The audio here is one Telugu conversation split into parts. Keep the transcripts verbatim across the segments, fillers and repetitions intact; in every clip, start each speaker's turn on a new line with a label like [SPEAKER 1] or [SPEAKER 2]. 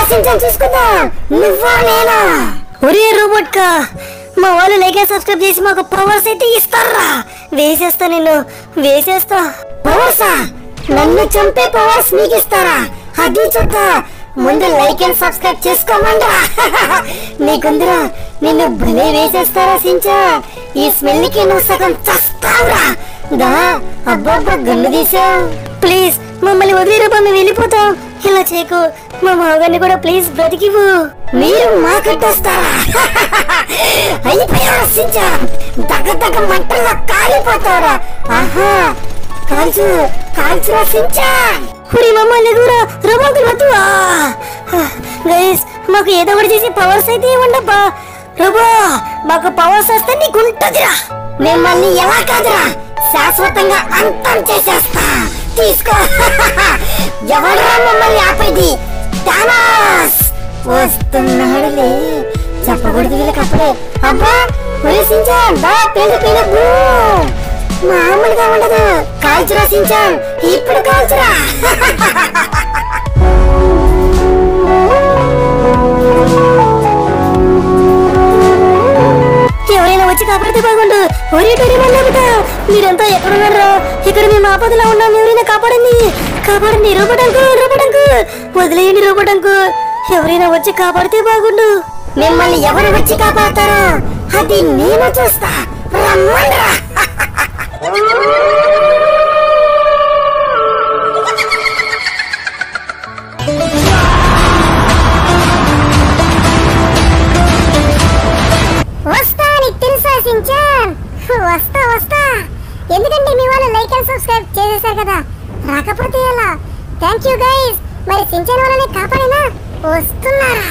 [SPEAKER 1] సించాన్ చూసుకుందా నువ్వా నేనా? ఒరే రోబోట్ కా, మా వాళ్ళు లైక్ అండ్ సబ్స్క్రైబ్ చేసి మాకు పవర్స్ అయితే ఇస్తారా? వేసేస్తా నిన్ను, వేసేస్తా. పవర్సా? నన్ను చంపే పవర్స్ మీకు ఇస్తారా? అది చూద్దా. ముందు లైక్ అండ్ సబ్స్క్రైబ్ చేసుకోమండా. నీకుందిరా, నిన్ను భలే వేసేస్తారా సించా. ఈ స్మెల్ కి నువ్వు సగం చస్తావురా. దా అబ్బబ్బా గన్ను తీసావు. ప్లీజ్ మమ్మల్ని వదిలేరబ్బా, మేము వెళ్ళిపోతాం. ఇలా చేయకు, మా మగన్ని కూడా ప్లీజ్ బ్రతికివు. మీరు మా కట్టొస్తారా? అయిపోయారా సించా? దగ్గ దగ్గ మంటల్లో కాలిపోతారా? ఆహా, కాల్చు కాల్చురా సించా. ఒరే మమ్మల్ని దూరా రోబోట్ వద్దువా. గైస్ మాకు ఏదో ఒకటి చేసి పవర్స్ అయితే ఇవ్వండబ్బా. రోబో మాకు పవర్స్ వస్తే నీకుంటదిరా. మిమ్మల్ని ఎలా కాదురా, శాశ్వతంగా అంతం చేసేస్తా. తీసుకో. ఎవరా మమ్మల్ని ఆపేది? థానోస్ వస్తున్నాడులే. చెప్పకూడదు వీళ్ళకి అప్పుడే. అబ్బా ఒరే సించాన్, దా పేలు పేలు మామూలుగా ఉండదు. కాల్చురా సించాన్, ఇప్పుడు కాల్చురా. ఎవరైనా వచ్చి కాపాడితే బాగుండు. ఒరే డోరేమోన్, మీరంతా ఎక్కడున్నారా? ఇక్కడ మేము ఆపదలో ఉన్నాం. ఎవరైనా కాపాడండి, కాపాడండి. రోబోట్ అంకుల్, రోబోట్ అంకుల్ వదిలేయండి. రోబోట్ అంకుల్ ఎవరైనా వచ్చి కాపాడితే బాగుండు. మిమ్మల్ని ఎవరు వచ్చి కాపాడతారో అది నేను చూస్తా. రమ్మండ్రా. వస్తా, నీకు తెలుసా సించాన్? వస్తా వస్తా. ఎందుకంటే మీ వాళ్ళు లైక్ అండ్ సబ్స్క్రైబ్ చేసేసారు కదా, రాకపోతే ఎలా? Thank you guys. మరి సించాన్ వాళ్ళని కాపాడేనా? వస్తున్నారా?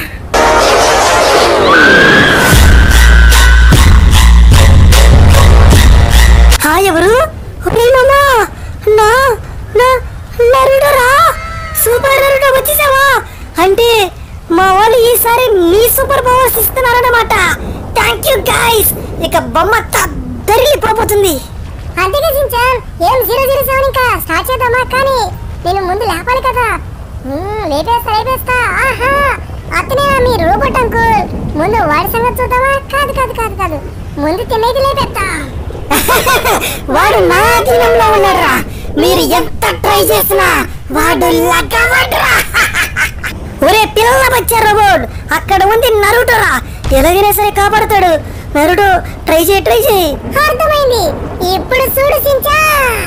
[SPEAKER 1] హాయ్ ఎవరు? మామా నా నరుడరా, సూపర్ నరుడు వచ్చేసావా? అంటే మా వాళ్ళు ఈసారి మీ సూపర్ పవర్స్ ఇస్తున్నారన్నమాట. Thank you guys. ఇక బొమ్మ తరిలిపోతుంది. అందుకే సించాన్, ఏం జీరో జీరో సెవెన్ ఇంకా స్టార్ట్ చేద్దామా? కానీ నేను ముందు లేపాలి కదా. లేపేస్తా లేపేస్తా. ఆహా, అతనేనా మీ రోబోట్ అంకుల్? ముందు వాడి సంగతి చూద్దామా? కాదు కాదు కాదు కాదు ముందు తినేది లేపేస్తా. వాడు నా అధీనంలో ఉన్నారా. మీరు ఎంత ట్రై చేసినా వాడు లగ్గవడ్రా. ఒరే పిల్ల బచ్చా రోబోట్, అక్కడ ఉంది నరుటోరా. ఎలాగైనా సరే కాపాడతాడు. నరుడు ట్రై చేయి, ట్రై చేయి. అర్థమైంది. ఇప్పుడు చూడు సించాన్.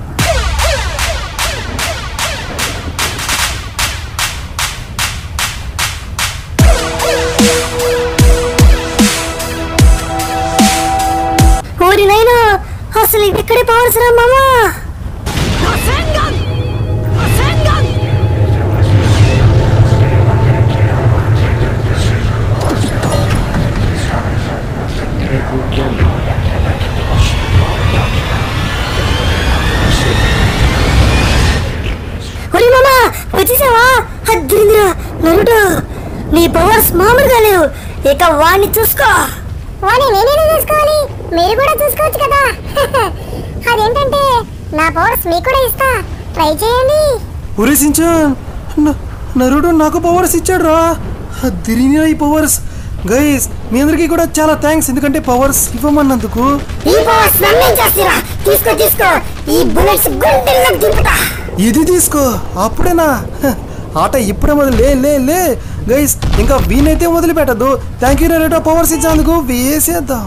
[SPEAKER 1] ఓరి నైనా, అసలు ఇక్కడే పవర్స్ రా మామా. ఒరి మామా వచ్చేసావా? అద్దురిందిరా నరుడు, నీ పవర్స్ మామూలుగా లేవు. ఇక వాణ్ణి చూసుకో. వాణ్ణి నేనేనా చూసుకోవాలి? మీరు కూడా చూసుకోవచ్చు కదా. అదేంటంటే నా పవర్స్ మీకు కూడా ఇస్తా, ట్రై చేయండి.
[SPEAKER 2] ఒరే సించాన్, నరుడు నాకు పవర్స్ ఇచ్చాడు రా. అద్దిరినా ఈ పవర్స్. గైస్ మీ అందరికి కూడా చాలా థ్యాంక్స్, ఎందుకంటే పవర్స్ ఇవ్వమన్నందుకు.
[SPEAKER 1] ఈ పవర్స్ నన్ను చేసిరా. తీసుకో తీసుకో, ఈ బుల్లెట్స్ గుండెల్లో దింపుతా.
[SPEAKER 2] ఇది తీసుకో. అప్పుడేనా ఆట? ఇప్పుడే మొదలు. లే లే లే గైస్, ఇంకా వీనైతే మొదలు పెట్టద్దు. థ్యాంక్ యూ నరుడు పవర్స్ ఇచ్చేందుకు. వేసేద్దాం.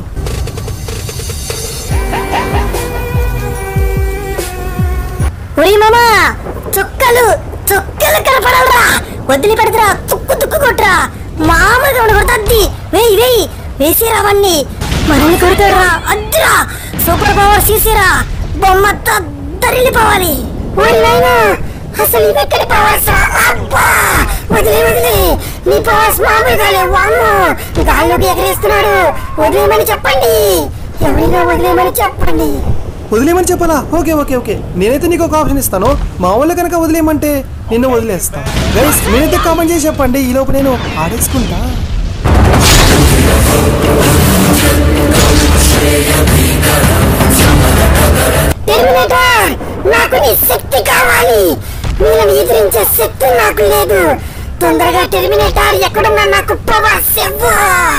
[SPEAKER 1] ఒరే మామా, చుక్కలు చుక్కలు కనపడాలరా. వదిలి పెడతారా, తుక్కు తుక్కు కొట్టరా. మామూలుగా ఉండకూడదు. వేయి వేయి వేసిరా. అవన్నీ మనల్ని కొడతాడురా. అద్దురా, సూపర్ పవర్స్ తీసిరా. బొమ్మ తరిలిపోవాలి. అసలు ఇది ఎక్కడి పవర్స్? అబ్బా వదిలే వదిలే. నీ పవర్స్ మామూలుగా లేవు. అమ్మో, గాల్లోకి ఎగరేస్తున్నాడు. వదిలేమని చెప్పండి. ఎవరైనా వదిలేమని చెప్పండి.
[SPEAKER 2] వదిలేమని చెప్పాలా? ఓకే ఓకే ఓకే నేనైతే నీకు ఒక ఆప్షన్ ఇస్తాను. మా వాళ్ళు కనుక వదిలేయమంటే నిన్ను వదిలేస్తా. గైస్ నేనైతే కామెంట్ చేసి చెప్పండి, ఈ లోపు నేను ఆడేసుకుంటా.
[SPEAKER 1] నాకు నీ శక్తి కావాలి. నేను ఎదిరించే శక్తి నాకు లేదు. తొందరగా టెర్మినేటర్ ఎక్కడున్నా నాకు పవర్స్ ఇవ్వు.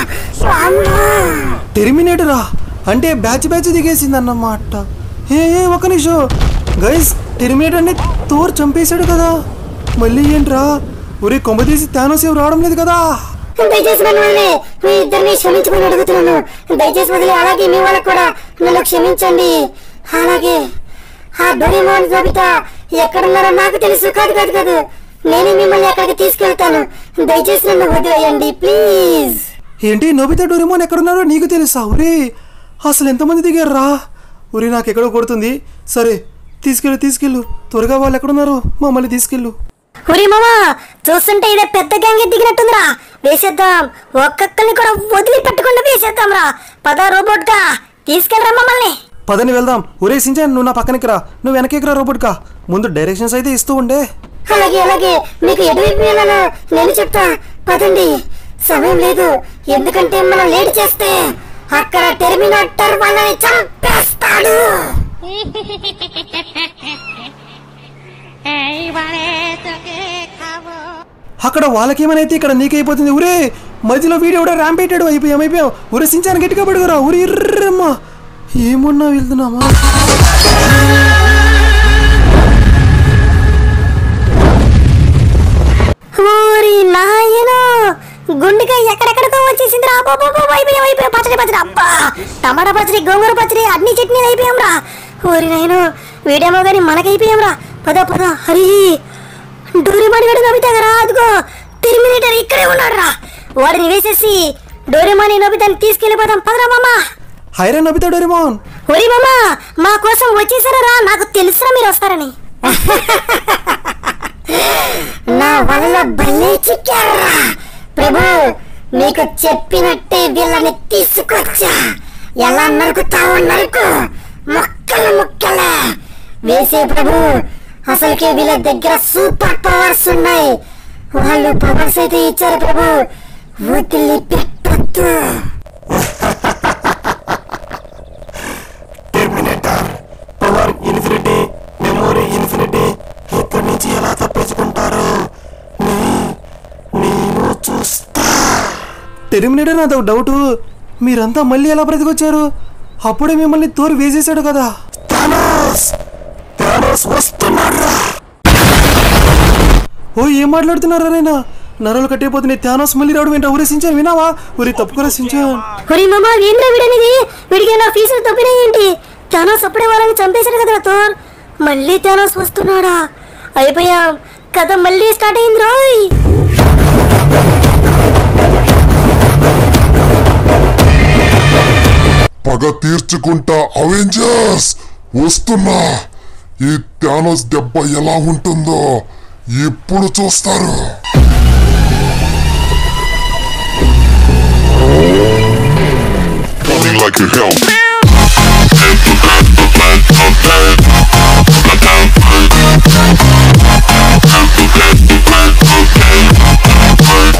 [SPEAKER 2] టెర్మినేటరా అంటే బ్యాచ్ బ్యాచ్ దిగేసింది అన్నమాట. ఏ ఏ ఒక నిమిషం గైస్, టెర్మినేటర్ని థోర్ చంపేశాడు కదా, మళ్ళీ ఏంట్రా? ఒరే కొమ్మ తీసి థానోస్ ఏం రావడం లేదు కదా?
[SPEAKER 1] దయచేసి నన్ను వదిలే, మీ ఇద్దరిని క్షమించమని అడుగుతున్నాను. దయచేసి వదిలే, అలాగే మీ వాళ్ళకు కూడా నన్ను క్షమించండి. అలాగే ఆ డోరేమోన్ నోబితా ఎక్కడున్నారో నాకు తెలుసు. కాదు కాదు కాదు నేనే మిమ్మల్ని అక్కడికి తీసుకెళ్తాను. దయచేసి నన్ను వదిలేయండి ప్లీజ్.
[SPEAKER 2] ఏంటి నోబితా డోరేమోన్ ఎక్కడున్నారో నీకు తెలుసా? ఒరే అసలు ఎంతమంది దిగారా? ఒరే నాకు ఎక్కడో కొడుతుంది. సరే తీసుకెళ్ళు తీసుకెళ్ళు, త్వరగా వాళ్ళు ఎక్కడున్నారు మమ్మల్ని తీసుకెళ్ళు.
[SPEAKER 1] ఒరే మామా, చూస్తుంటే ఇదే పెద్ద గ్యాంగ్ దిగినట్టుందిరా. వేసేద్దాం, ఒక్కొక్కరిని కూడా వదిలి పెట్టకుండా వేసేద్దాం రా. పద రోబోట్ గా తీసుకెళ్ళరా మమ్మల్ని.
[SPEAKER 2] పదని వెళ్దాం. ఒరే సించాన్, నువ్వు నా పక్కనకి రా, నువ్వు వెనకేకి రా రోబోట్ కా. ముందు డైరెక్షన్స్ అయితే ఇస్తూ ఉండే.
[SPEAKER 1] అలాగే అలాగే, మీకు ఎటువైపు వెళ్ళాలో నేను చెప్తా. పదండి, సమయం లేదు, ఎందుకంటే మనం లేట్ చేస్తే అక్కడ టెర్మినేటర్ వాళ్ళని చంపేస్తాడు.
[SPEAKER 2] అక్కడ వాళ్ళకేమైనా ఇక్కడ నీకైపోతుంది. ఊరే మధ్యలో వీడియో కూడా ర్యాంప్ పెట్టాడు. అయిపోయాం అయిపోయాం. ఊరే సించాన్ గట్టిగా పడుకురా. ఊరి ఇర్రమ్మా, ఏమున్నా వెళ్తున్నామా?
[SPEAKER 1] ఊరి నాయనో, గుండెకాయ ఎక్కడెక్కడికో వచ్చేసింది రా. అయిపోయాం అయిపోయాం. పచ్చడి పచ్చడి, అబ్బా టమాటా పచ్చడి, గోంగూర పచ్చడి, అన్ని చట్నీలు అయిపోయాం రా. ఊరి నాయనో, వీడేమో కానీ మనకైపోయాం రా. పద పద. హరి డోరేమాన్ గడు నోబితాగా, అదిగో టెర్మినేటర్ ఇక్కడే ఉన్నాడు రా. వాడిని వేసేసి డోరేమాన్ నోబితాని తీసుకెళ్ళిపోతాం. పదరా మామా.
[SPEAKER 2] హైరా నోబితా డోరేమాన్.
[SPEAKER 1] ఒరి మామా, మా కోసం వచ్చేసారా రా. నాకు తెలుసురా మీరు వస్తారని. నా వల్ల భలే చిక్కారా ప్రభు. నీకు చెప్పినట్టే వీళ్ళని తీసుకొచ్చా. ఎలా నరుకుతావో నరుకు, ముక్కలు ముక్కలే వేసే ప్రభు. అసలుకే వీళ్ళ దగ్గర సూపర్ పవర్స్ ఉన్నాయి. వాళ్ళు పవర్స్ అయితే ఇచ్చారు ప్రభు, వదిలి పెట్టొద్దు.
[SPEAKER 2] Terminator power infinity, memory infinity. ఇక్కడి నుంచి ఎలా తప్పించుకుంటారు? నేను చూస్తా. టెర్మినేటర్ నాది ఒక డౌట్, మీరంతా మళ్ళీ ఎలా బ్రతికొచ్చారు? అప్పుడే మిమ్మల్ని తోరు వేసేసాడు కదా. ఓ ఏం మాట్లాడుతున్నారా నైనా? నరాలు కట్టేపోతున్నాయి. థానోస్ మళ్ళీ రావడం ఏంటో? ఊరే సించాన్, వినావా? ఊరి తప్పుకురా సించాన్.
[SPEAKER 1] ఒరే మామా, ఏంద్రా వీడనేది? వీడికి నా ఫీజులు తప్పినాయేంటి? థానోస్ అప్పుడే వాళ్ళని చంపేశాడు కదా థోర్. మళ్ళీ థానోస్ వస్తున్నాడా? అయిపోయాం, కథ మళ్ళీ స్టార్ట్ అయింది రోయ్.
[SPEAKER 3] పగ తీర్చుకుంటా అవెంజర్స్ వస్తున్నా. ఈ థానోస్ దెబ్బ ఎలా ఉంటుందో ఇప్పుడు చూస్తారు. Running like a hell.